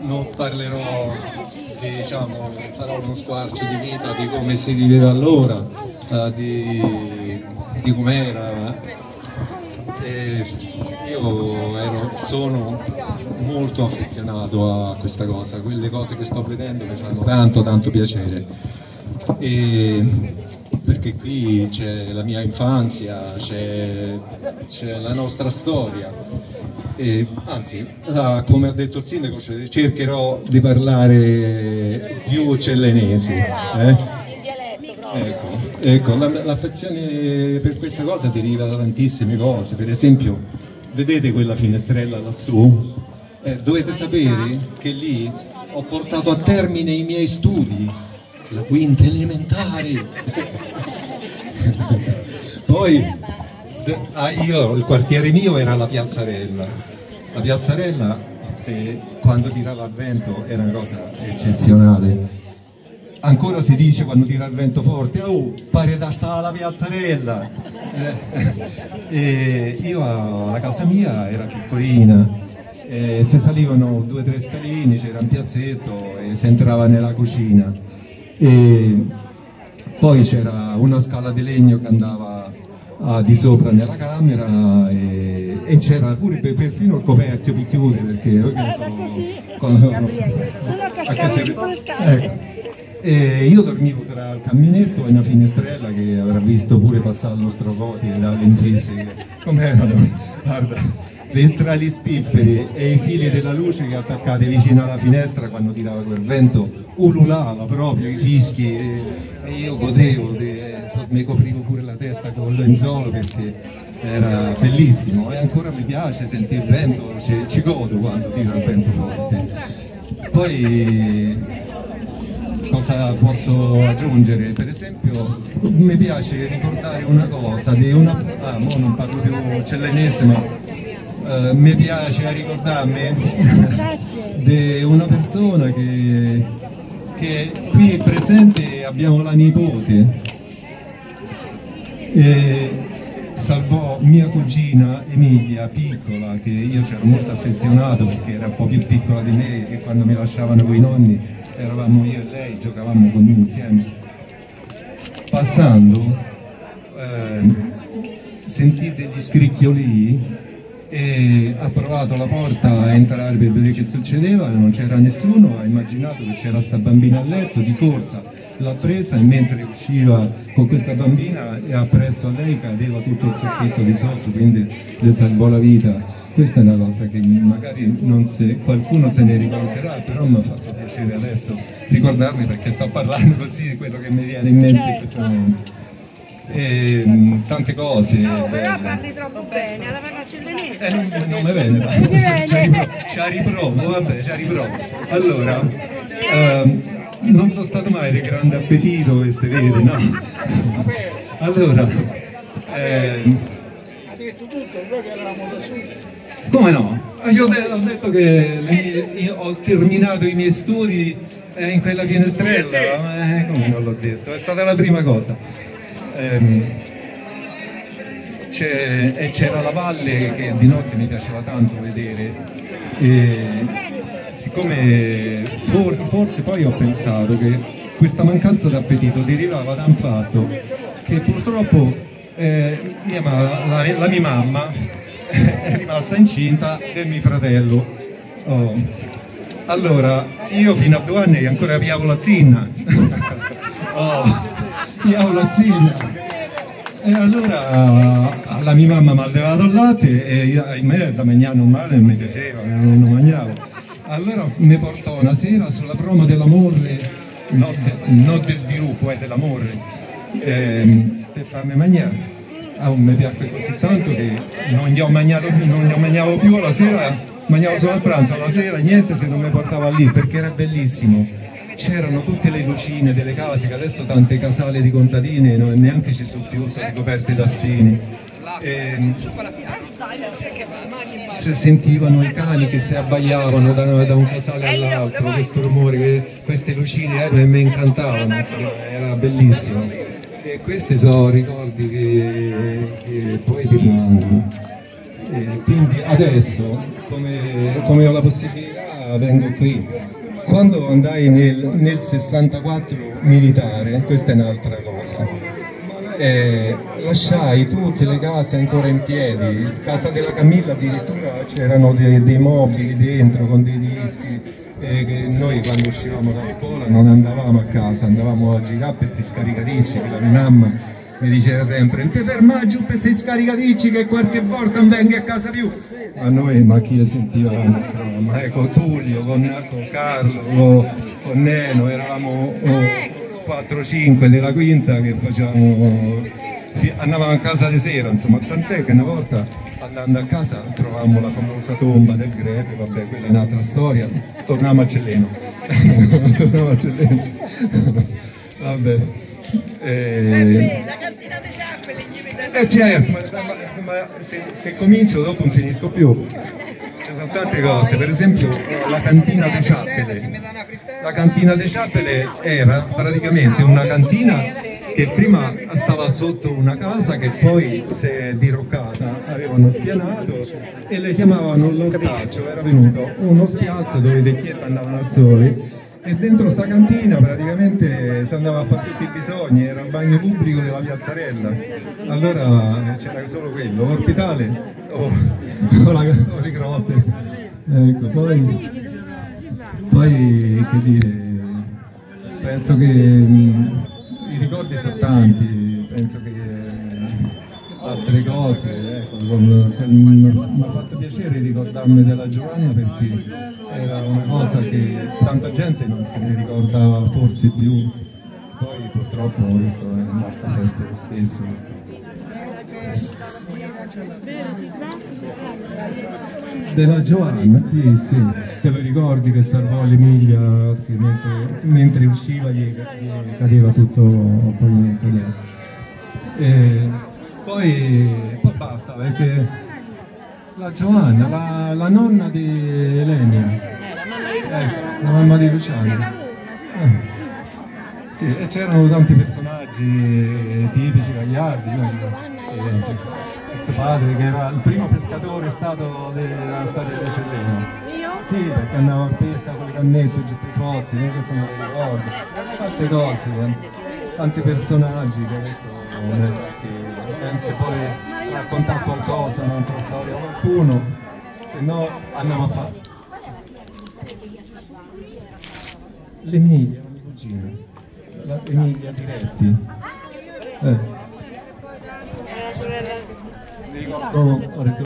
non parlerò, diciamo, farò uno squarcio di vita di come si viveva allora, di com'era. Sono molto affezionato a questa cosa, quelle cose che sto vedendo mi fanno tanto piacere. Perché qui c'è la mia infanzia, c'è la nostra storia. Anzi, come ha detto il sindaco, cercherò di parlare più cellenesi. Ecco, l'affezione per questa cosa deriva da tantissime cose. Per esempio, vedete quella finestrella lassù? Dovete sapere che lì ho portato a termine i miei studi, la quinta elementare. Poi il quartiere mio era la Piazzarella. La Piazzarella, quando tirava il vento, era una cosa eccezionale. Ancora si dice quando tira il vento forte: oh, pare da sta la Piazzarella. La casa mia era piccolina, si salivano 2 o 3 scalini, c'era un piazzetto e si entrava nella cucina. Poi c'era una scala di legno che andava di sopra nella camera e c'era pure perfino il coperchio per chiudere, perché io io dormivo tra il camminetto e una finestrella che avrà visto pure passare il nostro Coti e la Lentrisi, com'erano, guarda, tra gli spifferi e i fili della luce che attaccate vicino alla finestra quando tirava quel vento, ululava proprio i fischi e io godevo, mi coprivo pure la testa con il lenzuolo perché era bellissimo e ancora mi piace sentire il vento, ci godo quando tira il vento forte. Poi cosa posso aggiungere? Per esempio mi piace ricordare una cosa di una... mo non parlo più cellenese, ma mi piace ricordarmi di una persona che qui presente abbiamo la nipote, salvò mia cugina Emilia, piccola, che io c'ero molto affezionato perché era un po' più piccola di me e quando mi lasciavano con i nonni eravamo io e lei, giocavamo insieme. Passando sentì degli scricchiolii e ha provato la porta a entrare per vedere che succedeva, non c'era nessuno, ha immaginato che c'era sta bambina a letto, di corsa l'ha presa e mentre usciva con questa bambina e appresso a lei cadeva tutto il soffitto di sotto, quindi le salvò la vita. Questa è una cosa che magari qualcuno se ne ricorderà, però mi ha fatto piacere adesso ricordarmi perché sto parlando così di quello che mi viene in mente in questo momento. Tante cose. No, però parli troppo bene, alla parla cellenese. Non mi viene, ci riprovo, vabbè, ci riprovo. Allora, non sono stato mai di grande appetito, come si vede, no? Allora, ha detto tutto, noi che eravamo da sud. come no? Io ho detto che io ho terminato i miei studi in quella finestrella, ma come non l'ho detto? È stata la prima cosa. C'era la valle che di notte mi piaceva tanto vedere siccome forse poi ho pensato che questa mancanza d'appetito derivava da un fatto che purtroppo la mia mamma è rimasta incinta del mio fratello. Allora io fino a 2 anni ancora piavo la zinna. Piavo la zinna. E allora la mia mamma mi ha levato il latte e a me da mangiare non male non mi piaceva, non lo mangiavo. Allora mi portò una sera sulla proma dell'amore, non del sviluppo, dell'amore, per farmi mangiare. Mi piacque così tanto che non gli ho mangiato più alla sera, mangiavo solo al pranzo, alla sera niente se non mi portava lì perché era bellissimo. C'erano tutte le lucine delle case, che adesso tante casale di contadini neanche ci sono più, sono ricoperte da spini. Si sentivano i cani che si abbaiavano da un casale all'altro, questo rumore, queste lucine mi incantavano, era bellissimo. E questi sono ricordi che poi rimangono. Quindi adesso, come ho la possibilità, vengo qui. Quando andai nel 64 militare, questa è un'altra cosa, lasciai tutte le case ancora in piedi. Casa della Camilla addirittura c'erano dei mobili dentro con dei dischi, che noi quando uscivamo da scuola non andavamo a casa, andavamo a girare per questi scaricadici, che la mia mamma mi diceva sempre: non ti fermare giù per questi scaricadici che qualche volta non vengi a casa più. A noi, ma chi le sentiva la nostra mamma? Con Tullio, con Carlo, con Neno, eravamo 4-5 della quinta che andavamo a casa di sera, insomma, tant'è che una volta andando a casa trovammo la famosa tomba del Grepe, vabbè, quella è un'altra storia, torniamo a Celleno. Torniamo a Celleno. Vabbè. La cantina dei Ciappoli, Certo, ma se comincio dopo non finisco più. Ci sono tante cose, per esempio la cantina dei Ciappele. La cantina dei Ciappele era praticamente una cantina che prima stava sotto una casa che poi si è diroccata, avevano spianato e le chiamavano l'ortaccio, era venuto uno spiazzo dove i vecchietti andavano al sole. E dentro sta cantina praticamente si andava a fare tutti i bisogni, era il bagno pubblico della piazzarella. Allora c'era solo quello, l'ospitale o le grotte. Ecco, poi che dire, penso che i ricordi sono tanti, penso che altre cose, ecco, mi ha fatto piacere ricordarmi della Giovanna perché era una cosa che tanta gente non se ne ricorda forse più, poi purtroppo questo è un'altra festa lo stesso. Della Giovanna, sì, te lo ricordi che salvò l'Emilia che mentre usciva gli cadeva tutto il pavimento dietro. Poi basta, perché la Giovanna, la nonna di Elenia, la mamma di Luciano. Sì, e c'erano tanti personaggi tipici, Gagliardi, il suo padre che era il primo pescatore stato della storia di Celleno. Sì, perché andava a pesca con le cannette giù per i fossi, questo non lo ricordo. Tante cose, tanti personaggi che adesso non so che penso poi raccontare qualcosa, un'altra storia a qualcuno, se no andiamo a fare. L'Emilia, la mia cugina, Emilia Diretti. Mi ricordo